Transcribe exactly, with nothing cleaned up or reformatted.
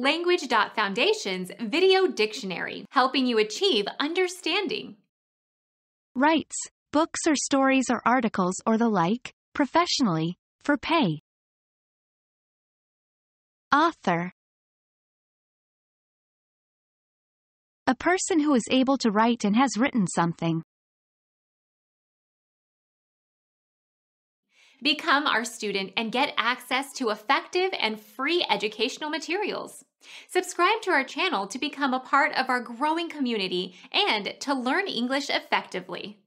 Language dot Foundation's Video Dictionary, helping you achieve understanding. Writes, books or stories or articles or the like, professionally, for pay. Author. A person who is able to write and has written something. Become our student and get access to effective and free educational materials. Subscribe to our channel to become a part of our growing community and to learn English effectively.